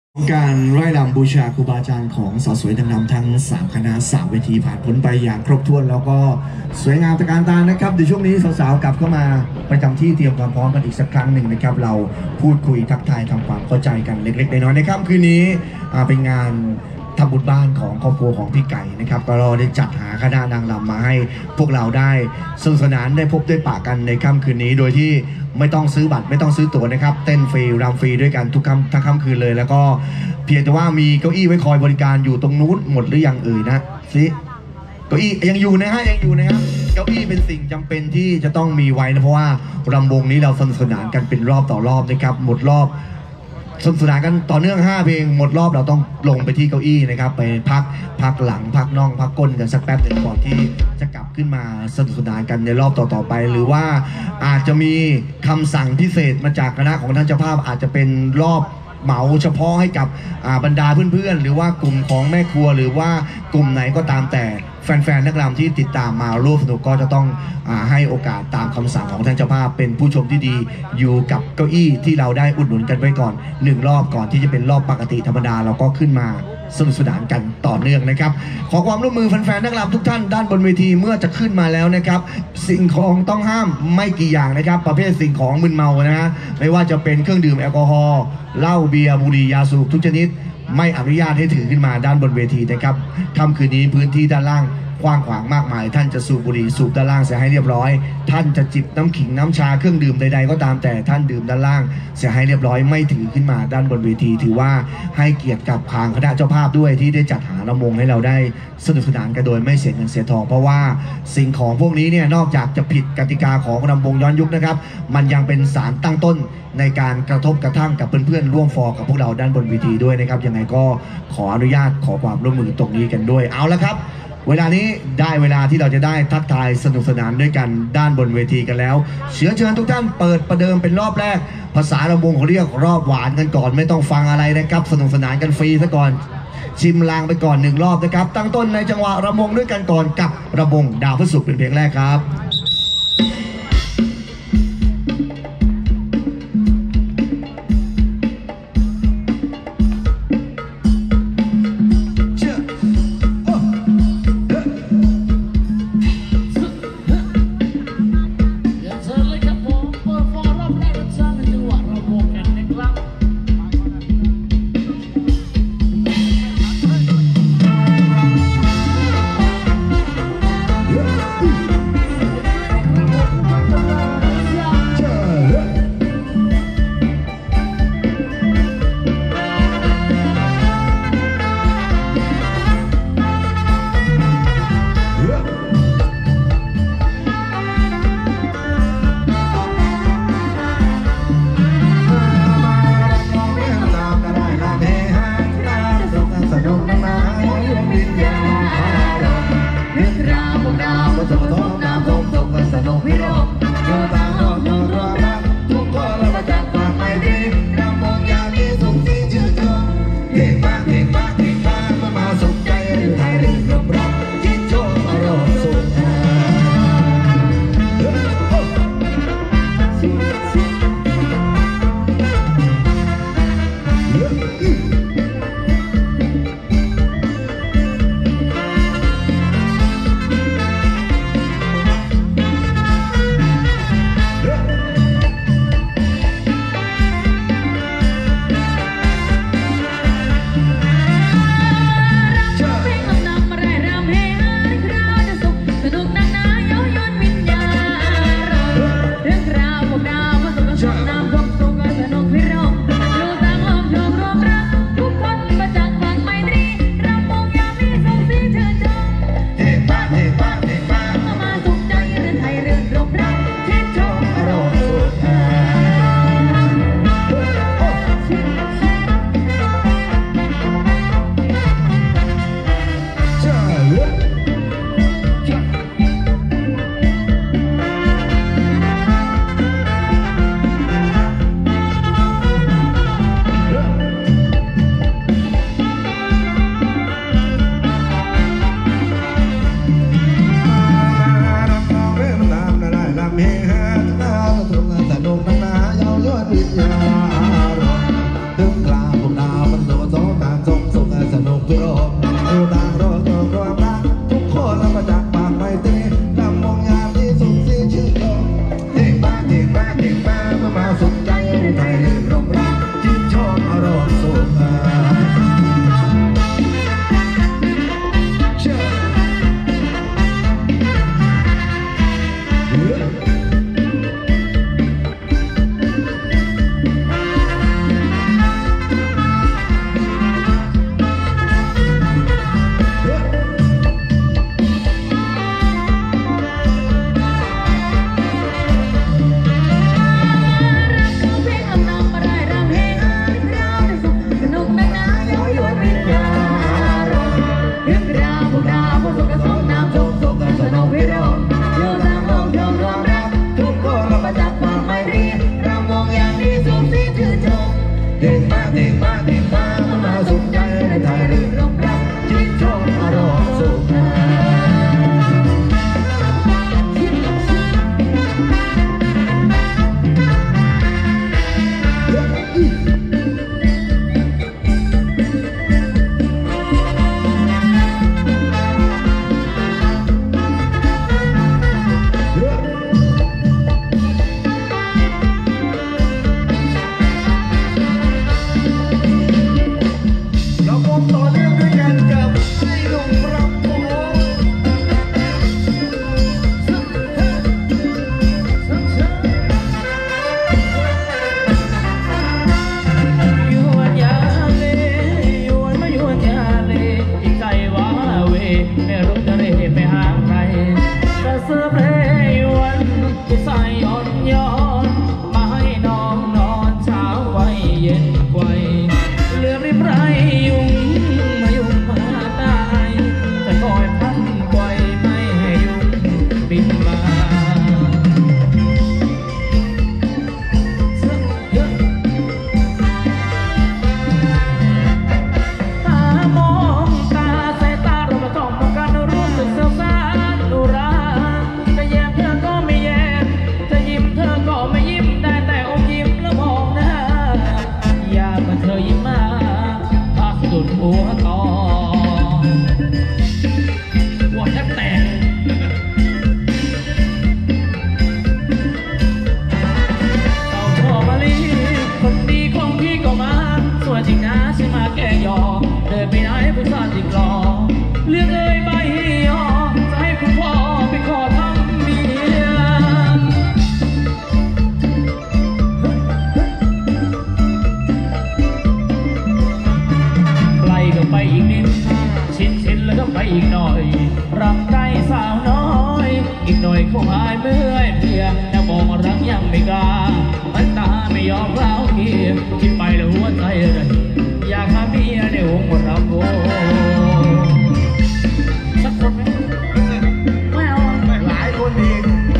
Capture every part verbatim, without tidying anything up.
การไร่รำบูชาครูบาอาจารย์ของสาวสวยดังนำทั้งสามคณะสามเวทีผ่านพ้นไปอย่างครบถ้วนแล้วก็สวยงามตระการตานะครับในช่วงนี้สาวๆกลับเข้ามาประจำที่เตรียมความพร้อมกันอีกสักครั้งหนึ่งนะครับเราพูดคุยทักทายทำความเข้าใจกันเล็กๆน้อยๆในค่ำคืนนี้เป็นงานทำบุญบ้านของครอบครัวของพี่ไก่นะครับก็เราได้จัดหาคณะนางรำมาให้พวกเราได้สนุกสนานได้พบได้ปะกันในค่ำคืนนี้โดยที่ไม่ต้องซื้อบัตรไม่ต้องซื้อตั๋วนะครับเต้นฟรีรำฟรีด้วยกันทุกค่ำทั้งค่ำคืนเลยแล้วก็เพียงแต่ว่ามีเก้าอี้ไว้คอยบริการอยู่ตรงนู้นหมดหรือยังเอ่ยนะสิเก้าอี้ยังอยู่นะฮะยังอยู่นะครับเก้าอี้เป็นสิ่งจำเป็นที่จะต้องมีไว้นะเพราะว่ารำวงนี้เราสนุกสนานกันเป็นรอบต่อรอบนะครับหมดรอบสนุกสนานกันต่อเนื่องห้าเพลงหมดรอบเราต้องลงไปที่เก้าอี้นะครับไปพักพักหลังพักน่องพักก้นกันสักแป๊บหนึ่งก่อนที่จะกลับขึ้นมาสนุกสนานกันในรอบต่อๆไปหรือว่าอาจจะมีคำสั่งพิเศษมาจากคณะของท่านเจ้าภาพอาจจะเป็นรอบเหมาเฉพาะให้กับบรรดาเพื่อนๆหรือว่ากลุ่มของแม่ครัวหรือว่ากลุ่มไหนก็ตามแต่แฟนๆนักรำที่ติดตามมาร่วมสนุกก็จะต้องอให้โอกาสตามคำสั่งของท่านเจ้าภาพเป็นผู้ชมที่ดีอยู่กับเก้าอี้ที่เราได้อุดหนุนกันไว้ก่อนหนึ่งรอบก่อนที่จะเป็นรอบปกติธรรมดาเราก็ขึ้นมาสนุกสนานกันต่อเนื่องนะครับขอความร่วมมือแฟนๆนักรำทุกท่านด้านบนเวทีเมื่อจะขึ้นมาแล้วนะครับสิ่งของต้องห้ามไม่กี่อย่างนะครับประเภทสิ่งของมึนเมานะฮะไม่ว่าจะเป็นเครื่องดื่มแอลกอฮอล์เหล้าเบียร์บุหรี่ยาสูบทุกชนิดไม่อนุญาตให้ถือขึ้นมาด้านบนเวทีนะครับค่ำคืนนี้พื้นที่ด้านล่างกว้างขวางมากมายท่านจะสูบบุหรี่สูบด้านล่างเสียให้เรียบร้อยท่านจะจิบน้ำขิงน้ำชาเครื่องดื่มใดๆก็ตามแต่ท่านดื่มด้านล่างเสียให้เรียบร้อยไม่ถือขึ้นมาด้านบนเวทีถือว่าให้เกียรติกับทางคณะเจ้าภาพด้วยที่ได้จัดหาลำวงให้เราได้สนุกสนานกันโดยไม่เสียเงินเสียทองเพราะว่าสิ่งของพวกนี้เนี่ยนอกจากจะผิดกติกาของลำวงย้อนยุคนะครับมันยังเป็นสารตั้งต้นในการกระทบกระทั่งกับเพื่อนๆร่วมฟอร์กับพวกเราด้านบนเวทีด้วยนะครับยังไงก็ขออนุญาตขอความร่วมมือตรงนี้กันด้วยเอาละครับเวลานี้ได้เวลาที่เราจะได้ทักทายสนุกสนานด้วยกันด้านบนเวทีกันแล้วเชื้อเชิญทุกท่านเปิดประเดิมเป็นรอบแรกภาษาลำวงเขาเรียกรอบหวานกันก่อนไม่ต้องฟังอะไรนะครับสนุกสนานกันฟรีซะก่อนชิมลางไปก่อนหนึ่งรอบนะครับตั้งต้นในจังหวะระวงด้วยกันก่อนกับระวงดาวพฤศุกร์เป็นเพลงแรกครับน้ำท่วมสูงสนุกพิรมดูตามลมโชครวมรักมาแก้ยอเดินไปไหนผู้ชายติดล้อเลือกเลยใบยอจะให้คุณพ่อไปขอทำเมียไกลก็ไปอีกนิดชินชินแล้วก็ไปอีกหน่อยรักได้สาวน้อยอีกหน่อยคงหายเมื่อยเพียงแต่มองรักยังไม่กล้ามันตาไม่ยอมเล่าเกียร์คิดไปแล้วหัวใจเลยอยากหาเมียในวงรำวงสักคนไหมไม่เอาหลายคนดี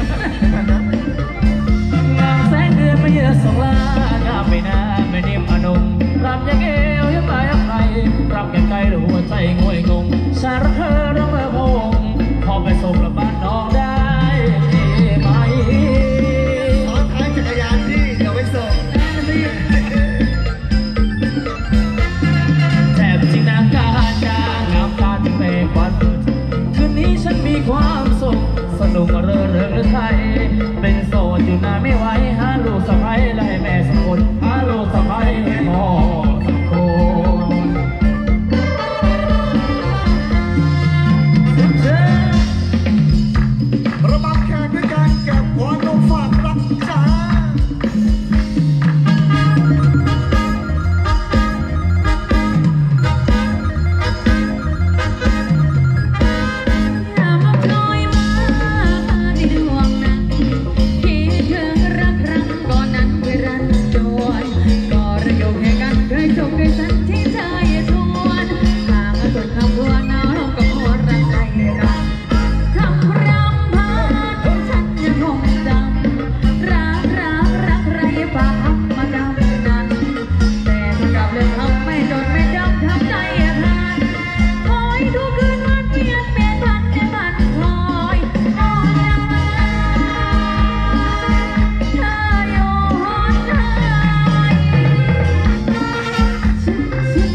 งามแสงเดือนไม่เยอะสองล้านงามไม่น่าไม่นิ่มอนงรำยังเอวยังไปยังไงรำยังไกลหรือหัวใจงวยงงสารเธอร้องเมื่อพงพอไปส่งกลับบ้านน้องได้ไหมตอนท้ายจักรยานที่เดี๋ยวไปส่งแต่จริงนางการจางามตาถึงเมฆวันคืนนี้ฉันมีความสุขสนุกเรื่อเรื่องไทยเป็นโสดอยู่นานไม่ไหวหาลูกสะใภ้และให้แม่สักคนหาลูกสะใภ้ให้พ่อสักคนระบำแขกด้วยการเก็บหัวนมฝากรักษาเ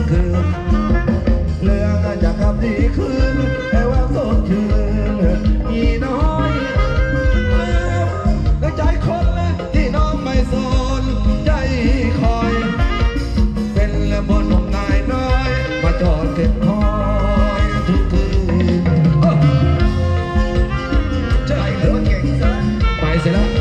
คืนเรื่องจะกลับดีคืนไอ้ว่าสดชื่นมีน้อยแล้วใจคนเลยที่น้องไม่สนใจคอยเป็นละบนหนุ่มนายน้อยมาจอดเก็บคอยทุกคืนใจเธอเก่งซะไปเสร็จแล้ว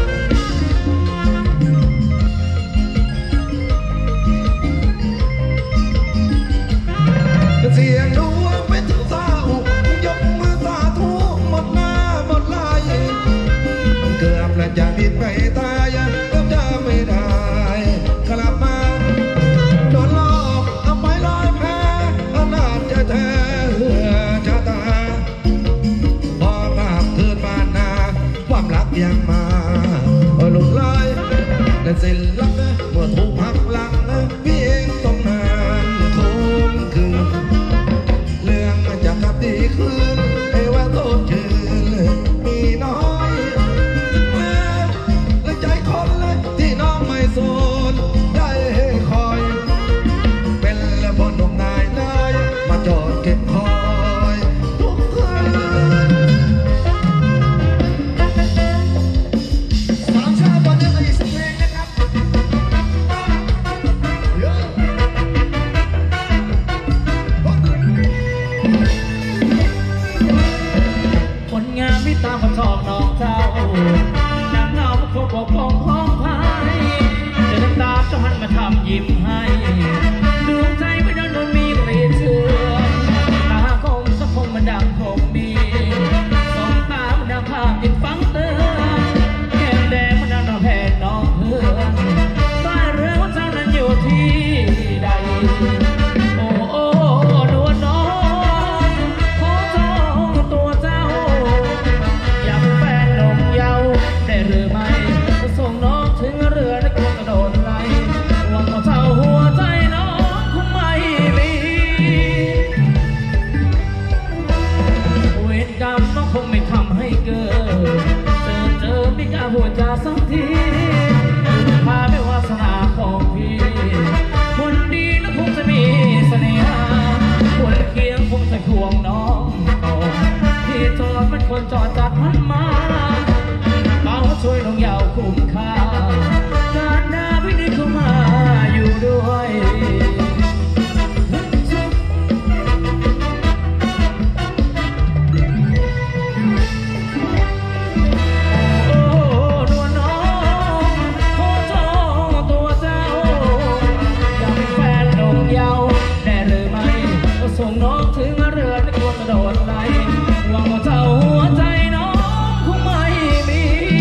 เสียงดวงเป็นถึงเศร้ายกมือสาธุหมดหน้าหมดลายเกือบและจะดิ้นไม่ตายก็จะไม่ได้กลับมาโดนหลอกเอาไปลอยแพ้อนาจจะแท้ชะตาพอภาพคืนบ้านนาความรักยังมาหลุดลอยและสิ้นรักเมื่อถูกหักหลังพี่เองต้องนานคงคืนเรื่องจะกลับดีคืนไอ้ว่าโทษชื่นมีน้อยและใจคนเลยที่น้องไม่สนได้คอยเป็นละบนหนุ่มนายนายมาจอดเก็บคอยทุกคืนสามชาติตอนนี้ไปอีกสักเพลงนะครับผลงานไม่ตามคำชอบน้องเจ้าดังเงาพวกบอกของห้องพายจะน้ำตาจะหันมาทำยิ้มให้ดวงใจไม่ดันโดนมีเกลียดเชื่อตาคงสักคงมันดังคงมีสองตามันดังภาพติดฟังเตือนแก้มแดงมันดังน้องแผ่นน้องเพื่อนบ้านเรือนเจ้านั้นอยู่ที่ใดโอ้โอ้ดวงน้องขอจองตัวเจ้าอยากเป็นแฟนหนุ่มเยาว์ได้หรือไม่จะส่งน้องถึงเรือและกลัวกระโดดไหลหวังว่าเจ้าหัวใจน้องคงไม่มีเวรกรรมน้องคงไม่ทำให้เกิดเจอเจอไม่กล้าหัวใจสักทีพาไม่วาสนาของพี่คนดีน้องคงจะมีเสน่หาคนเคียงคงจะควงน้องต่อที่จอดมันคนจอดจัดมันมาเขาช่วยน้องยาวคุ้มค่าการหน้าวินิจเข้ามาอยู่ด้วยโอ้ดวงน้องขอจองตัวเจ้าอยากเป็นแฟนหนุ่มเยาว์ได้หรือไม่ก็ส่งน้องถึงเรือและกลัวกระโดดไหลหวังว่าเจ้าหัวใจน้องคงไม่มี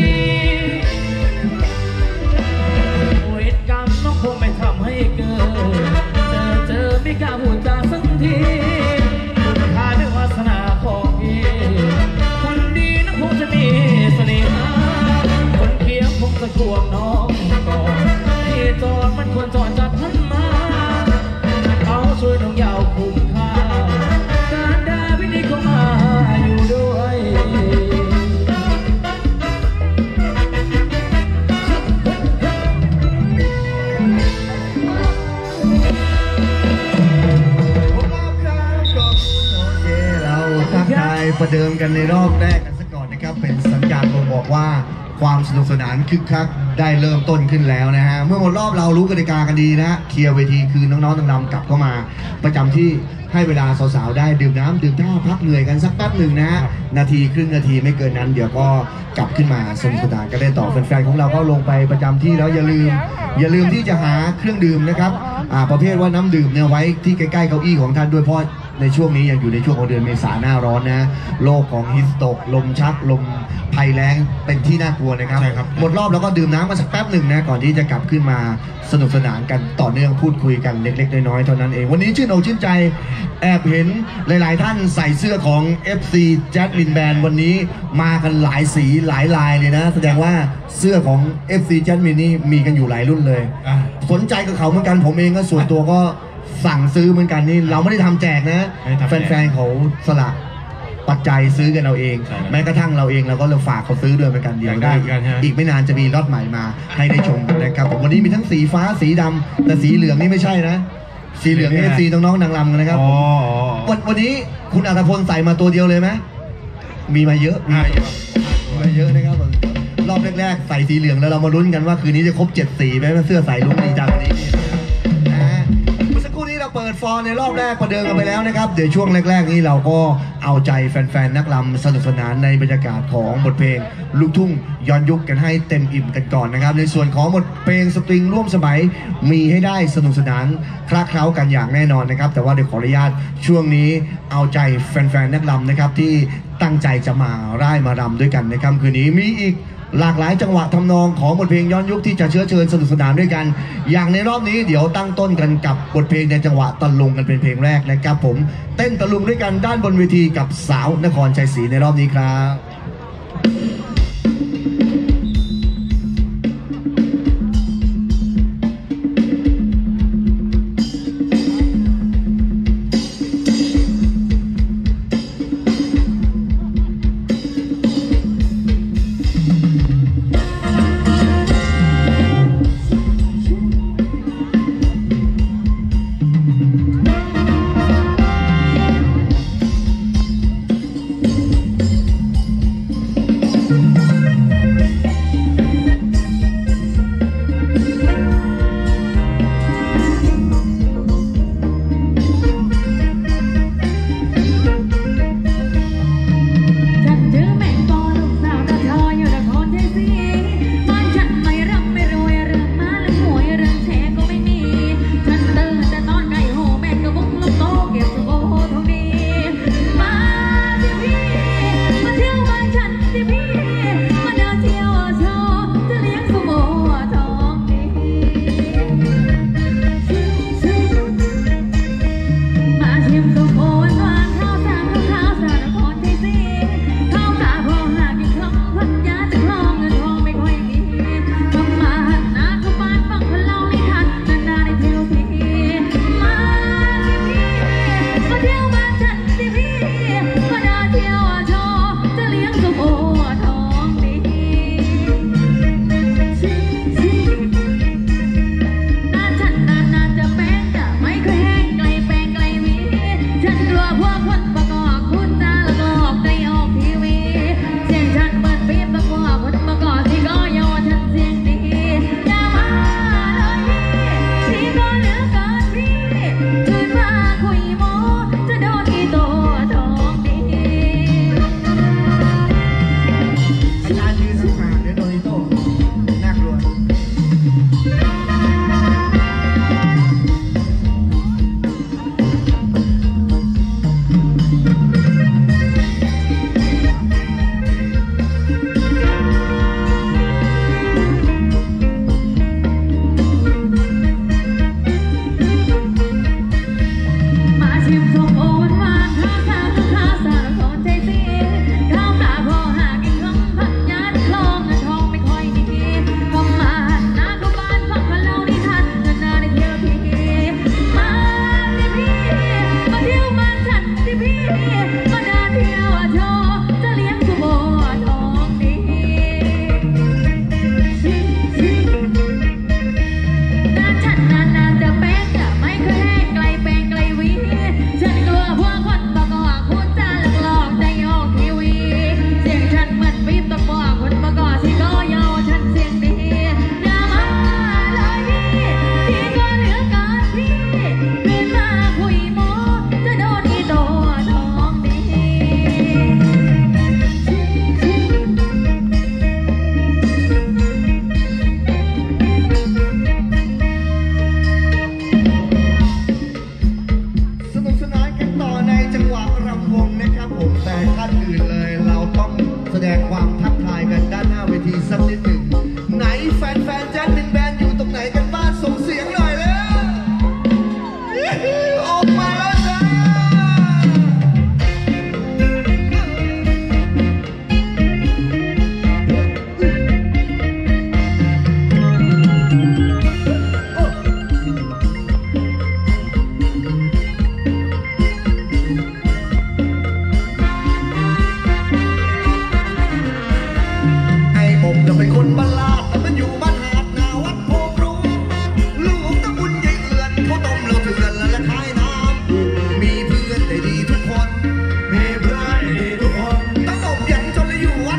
เวรกรรมน้องคงไม่ทำให้เกิดเจอเจอไม่กล้าพูดจาสักทีคุณค่าด้วยวาสนาของพี่คนดีน้องคงจะมีเสน่หาคนเคียงคงจะควงน้องก่อนที่จอดมันควรจอดจัดทันมาเขาช่วยน้องยาวคุ้มค่าการดาวินิจเข้ามาอยู่ด้วยประเดิมกันในรอบแรกกันซะก่อนนะครับเป็นสัญญาณบ่งบอกว่าความสนุกสนานคึกคักได้เริ่มต้นขึ้นแล้วนะฮะเมื่อหมดรอบเรารู้กติกากันดีนะเคลียร์เวทีคือน้องๆนำกลับเข้ามาประจำที่ให้เวลาสาวๆได้ดื่มน้ำดื่มท่าพักเหนื่อยกันสักแป๊บหนึ่งนะนาทีครึ่งนาทีไม่เกินนั้นเดี๋ยวก็กลับขึ้นมาสนุกสนานกันได้ต่อแฟนๆของเราก็ลงไปประจำที่แล้วอย่าลืมอย่าลืมที่จะหาเครื่องดื่มนะครับอ่าประเภทว่าน้ำดื่มเนี่ยไว้ที่ใกล้ๆเก้าอี้ของท่านด้วยเพราะในช่วงนี้ยังอยู่ในช่วงของเดือนเมษาหน้าร้อนนะโรคของฮิสโตกลมชักลมภัยแล้งเป็นที่น่ากลัวนะครับหมดรอบแล้วก็ดื่มน้ำมาสักแป๊บหนึ่งนะก่อนที่จะกลับขึ้นมาสนุกสนานกันต่อเนื่องพูดคุยกันเล็กๆน้อยๆเท่านั้นเองวันนี้ชื่นอกชื่นใจแอบเห็นหลายๆท่านใส่เสื้อของ เอฟ ซี Jasmine Band วันนี้มากันหลายสีหลายลายเลยนะแสดงว่าเสื้อของ เอฟ ซี Jasmine นี่มีกันอยู่หลายรุ่นเลยสนใจกับเขาเหมือนกันผมเองก็ส่วนตัวก็สั่งซื้อเหมือนกันนี่เราไม่ได้ทำแจกนะแฟนๆเขาสละปัจจัยซื้อกันเราเองแม้กระทั่งเราเองเราก็เลยฝากเขาซื้อด้วยเหมือนกันเดียวได้อีกไม่นานจะมีล็อตใหม่มาให้ได้ชมกันนะครับผมวันนี้มีทั้งสีฟ้าสีดำแต่สีเหลืองนี่ไม่ใช่นะสีเหลืองนี่สีน้องๆนางรำกันนะครับวันวันนี้คุณอัธพลใส่มาตัวเดียวเลยไหมมีมาเยอะมีมาเยอะมีมาเยอะนะครับรอบแรกๆใส่สีเหลืองแล้วเรามาลุ้นกันว่าคืนนี้จะครบเจ็ดสีไหมเสื้อใส่ลุงดีจังนี้นะเมื่อสักครู่นี้เราเปิดฟอร์ในรอบแรกประเดิมกันไปแล้วนะครับเดี๋ยวช่วงแรกๆนี้เราก็เอาใจแฟนๆนักรำสนุกสนานในบรรยากาศของบทเพลงลูกทุ่งย้อนยุคกันให้เต็มอิ่มกันก่อนนะครับในส่วนของบทเพลงสตริงร่วมสมัยมีให้ได้สนุกสนานคลาเคล้ากันอย่างแน่นอนนะครับแต่ว่าเดี๋ยวขออนุญาตช่วงนี้เอาใจแฟนๆนักรำนะครับที่ตั้งใจจะมาร่ายมารำด้วยกันในค่ำคืนนี้มีอีกหลากหลายจังหวะทำนองของบทเพลงย้อนยุคที่จะเชื้อเชิญสนุกสนานด้วยกันอย่างในรอบนี้เดี๋ยวตั้งต้นกันกับบทเพลงในจังหวะตะลุงกันเป็นเพลงแรกนะครับผมเต้นตะลุงด้วยกันด้านบนเวทีกับสาวนครชัยศรีในรอบนี้ครับ